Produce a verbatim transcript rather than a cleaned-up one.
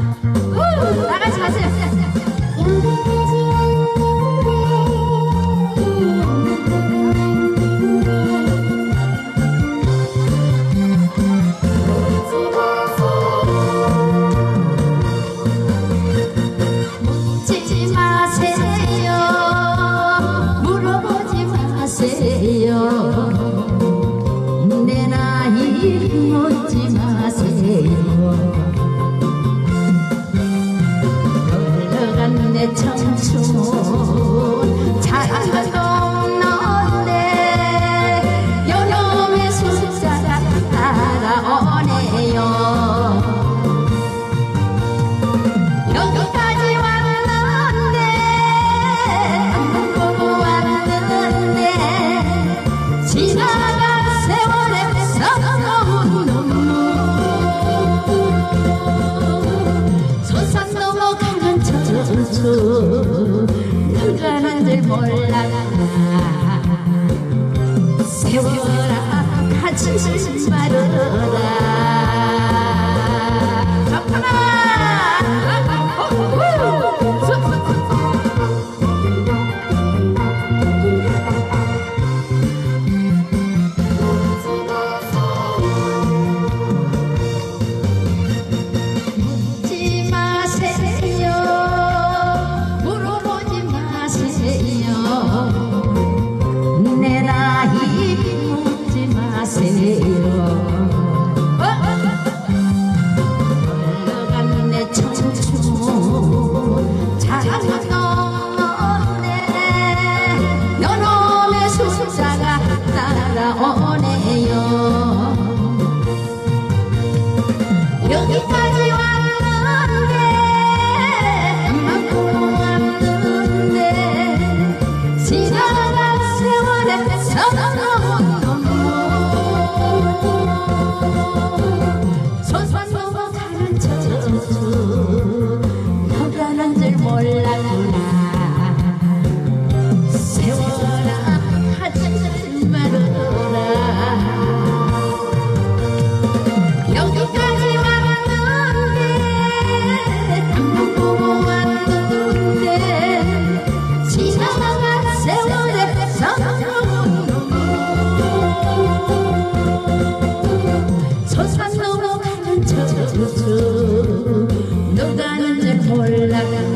다 같이 가세요. 묻지 마세요. 물어보지 마세요. 내 나이 묻지 마세요. 흘러간 내 청춘 자랑도 없는데 요놈의 숫자가 따라오네요. 여기까지 왔는데 안 보고 왔는데 지나간 세월에 서러운 눈물 소산 넘어가는 저주 누가는 줄 몰라. 세월아 같이 말어라. 좋구나. 묻지 마세요. 물어보지 마세요. 내 나이 묻지 마세요. 흘러간 내 청춘 자랑도 없네. 요놈의 숫자가 따라오네요. 여기까지 왔는데 맘만 보고 왔는데 지나간 세월에 서러운 눈물 소선 넘어가는 저주 너가는 줄 몰랐구나. 세월아 하지 말어라. 여기까지 왔는데 맘만 보고 왔는데 지나간 세월에 서러운 눈물 소산 넘어가는 저주 너가는 줄 몰라.